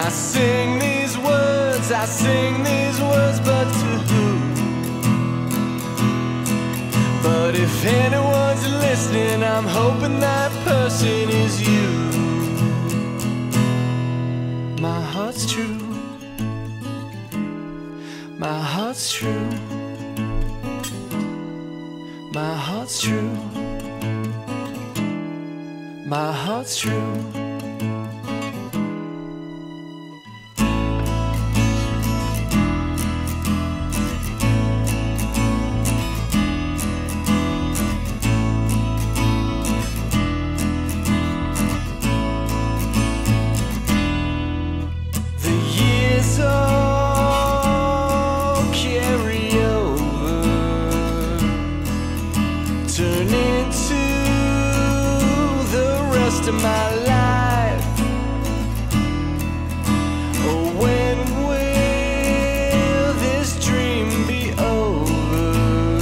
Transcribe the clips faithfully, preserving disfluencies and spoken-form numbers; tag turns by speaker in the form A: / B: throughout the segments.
A: sing these words, I sing these words, but to who? But if anyone's listening, I'm hoping that person is you. My heart's true, my heart's true, my heart's true, my heart's true. Turn into the rest of my life. Oh, when will this dream be over?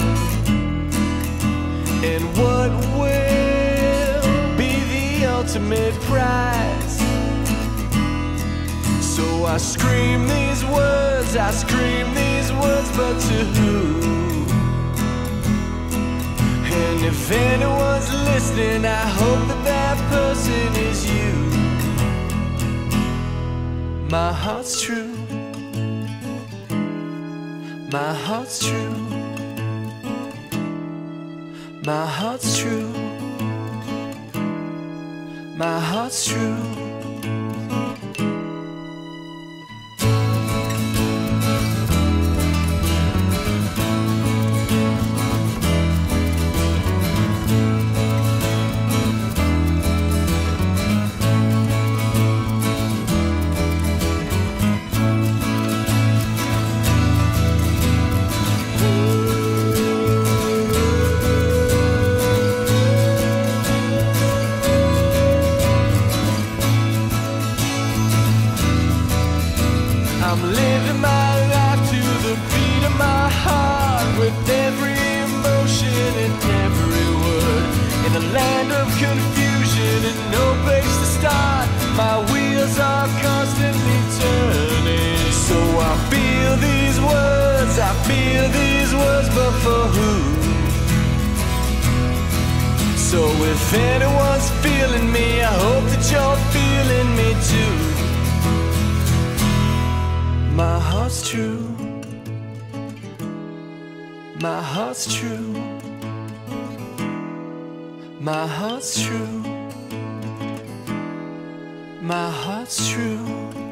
A: And what will be the ultimate prize? So I scream these words, I scream these words, but to who? And if anyone's listening, I hope that that person is you. My heart's true, my heart's true, my heart's true, my heart's true. I'm living my life to the beat of my heart, with every emotion and every word. In a land of confusion and no place to start, my wheels are constantly turning. So I feel these words, I feel these words, but for who? So if anyone's feeling me, I hope that you're feeling me too. My heart's true, my heart's true, my heart's true, my heart's true.